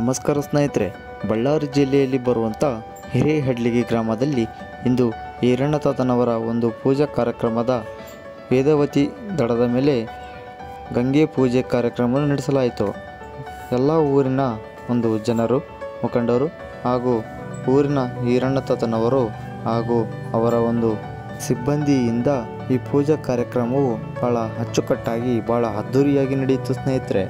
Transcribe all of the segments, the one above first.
ನಮಸ್ಕಾರ ಸ್ನೇಹಿತರೆ. ಬಳ್ಳಾರಿ ಜಿಲ್ಲೆಯಲ್ಲಿ ಬರುವಂಥ ಹಿರೇಹಡ್ಲಿಗಿ ಗ್ರಾಮದಲ್ಲಿ ಇಂದು ಈರಣ್ಣತಾತನವರ ಒಂದು ಪೂಜಾ ಕಾರ್ಯಕ್ರಮದ ವೇದವತಿ ದಡದ ಮೇಲೆ ಗಂಗೆ ಪೂಜೆ ಕಾರ್ಯಕ್ರಮವನ್ನು ನಡೆಸಲಾಯಿತು. ಎಲ್ಲ ಊರಿನ ಒಂದು ಜನರು, ಮುಖಂಡರು ಹಾಗೂ ಊರಿನ ಈರಣ್ಣತಾತನವರು ಹಾಗೂ ಅವರ ಒಂದು ಸಿಬ್ಬಂದಿಯಿಂದ ಈ ಪೂಜಾ ಕಾರ್ಯಕ್ರಮವು ಭಾಳ ಅಚ್ಚುಕಟ್ಟಾಗಿ ಭಾಳ ಅದ್ಧೂರಿಯಾಗಿ ನಡೆಯಿತು ಸ್ನೇಹಿತರೆ.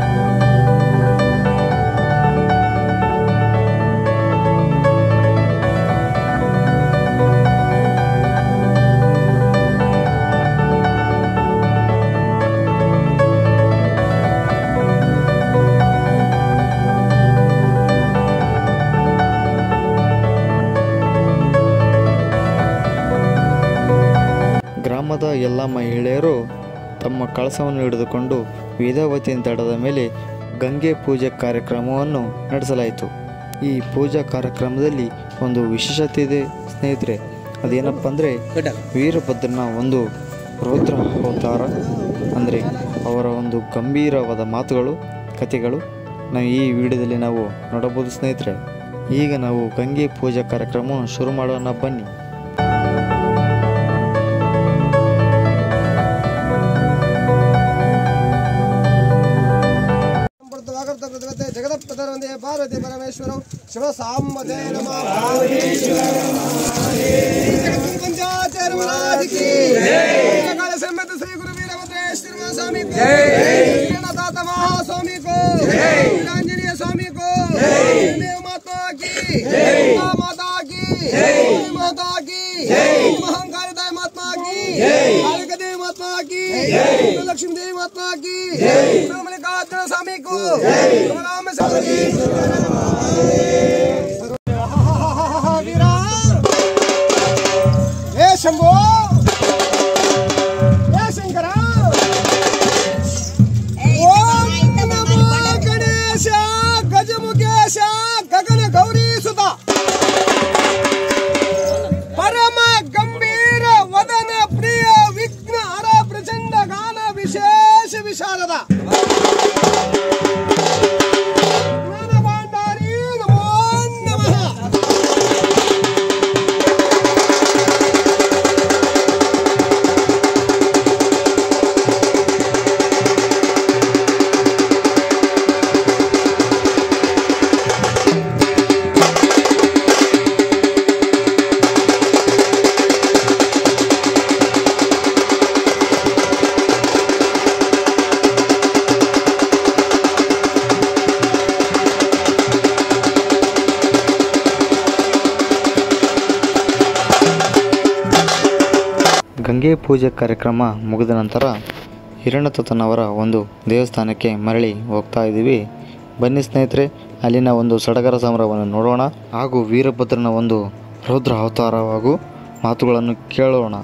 ಗ್ರಾಮದ ಎಲ್ಲ ಮಹಿಳೆಯರು ತಮ್ಮ ಕಳಸವನ್ನು ಹಿಡಿದುಕೊಂಡು ವೇದಾವತಿ ದಡದ ಮೇಲೆ ಗಂಗೆ ಪೂಜೆ ಕಾರ್ಯಕ್ರಮವನ್ನು ನಡೆಸಲಾಯಿತು. ಈ ಪೂಜಾ ಕಾರ್ಯಕ್ರಮದಲ್ಲಿ ಒಂದು ವಿಶೇಷತೆ ಇದೆ ಸ್ನೇಹಿತರೆ. ಅದೇನಪ್ಪ ಅಂದರೆ ವೀರಭದ್ರನ ಒಂದು ರುದ್ರ ಅವತಾರ, ಅಂದರೆ ಅವರ ಒಂದು ಗಂಭೀರವಾದ ಮಾತುಗಳು, ಕಥೆಗಳು ನಾವು ಈ ವಿಡಿಯೋದಲ್ಲಿ ನಾವು ನೋಡಬಹುದು ಸ್ನೇಹಿತರೆ. ಈಗ ನಾವು ಗಂಗೆ ಪೂಜಾ ಕಾರ್ಯಕ್ರಮವನ್ನು ಶುರು ಮಾಡೋಣ ಬನ್ನಿ. जगदपतरवंदे पार्वती परमेश्वरं शिव साम्बते नमः पंचाचरमराज की जय। काल समेत श्री गुरु वीरभद्रेश्वर स्वामी को जय। वीरनाथ महास्वामी को जय। वीरांजनेय स्वामी को जय। देव माता की जय। माता की जय। माता की जय। महाकाल माता की जय। कालिका देवी माता की जय। लक्ष्मी देवी माता की जय। मल्लिकार्जुन स्वामी को जय। शंभो शंकर ओम नमो गणेश गजमुखेश गगन गौरी सुता परम गंभीर वदन प्रिय विघ्न हर प्रचंड गान विशेष विशारदा ಗಂಗೆ ಪೂಜೆ ಕಾರ್ಯಕ್ರಮ ಮುಗಿದ ನಂತರ ಈರಣ್ಣತಾತನವರ ಒಂದು ದೇವಸ್ಥಾನಕ್ಕೆ ಮರಳಿ ಹೋಗ್ತಾ ಇದ್ದೀವಿ. ಬನ್ನಿ ಸ್ನೇಹಿತರೆ, ಅಲ್ಲಿನ ಒಂದು ಸಡಗರ ಸಂಭ್ರಮವನ್ನು ನೋಡೋಣ ಹಾಗೂ ವೀರಭದ್ರನ ಒಂದು ರುದ್ರ ಅವತಾರ ಹಾಗೂ ಮಾತುಗಳನ್ನು ಕೇಳೋಣ.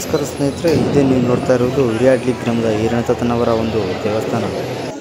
ನಮಸ್ಕಾರ ಸ್ನೇಹಿತರೆ, ಇದೇ ನೀವು ನೋಡ್ತಾ ಇರೋದು ಹಿರಿಯಾಡ್ಲಿ ಗ್ರಾಮದ ಹಿರಣತಾತನವರ ಒಂದು ದೇವಸ್ಥಾನ.